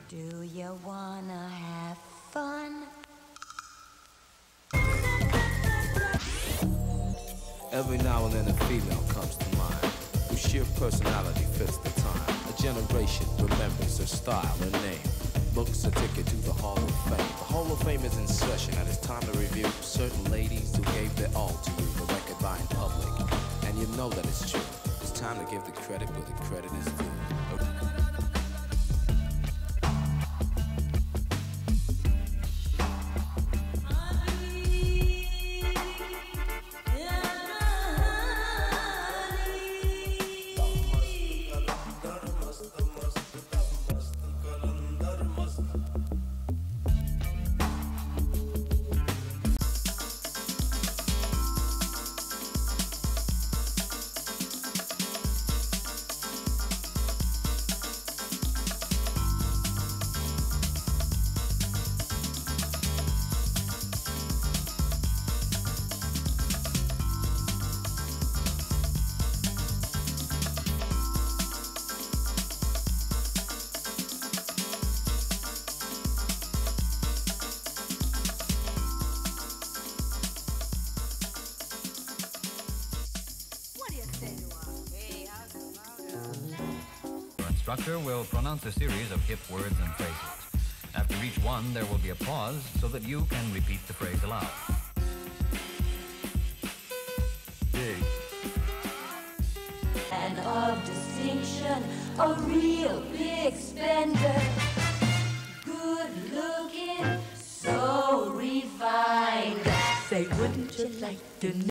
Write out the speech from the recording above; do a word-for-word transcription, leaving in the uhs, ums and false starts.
Do you wanna have fun? Every now and then a female comes to mind, whose sheer personality fits the time. A generation remembers her style and name, books a ticket to the Hall of Fame. The Hall of Fame is in session and it's time to review certain ladies who gave their all to you, the record buying public. And you know that it's true. It's time to give the credit where the credit is due. Instructor will pronounce a series of hip words and phrases. After each one, there will be a pause so that you can repeat the phrase aloud. Dig. And of distinction, a real big spender. Good looking, so refined. Say, wouldn't you like to know?